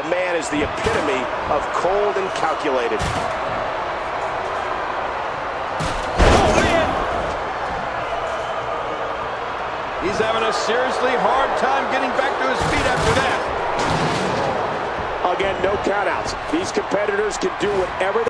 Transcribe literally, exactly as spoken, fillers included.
man is the epitome of cold and calculated. Oh, man! He's having a seriously hard time getting back to his feet after that. Again, no countouts. These competitors can do whatever they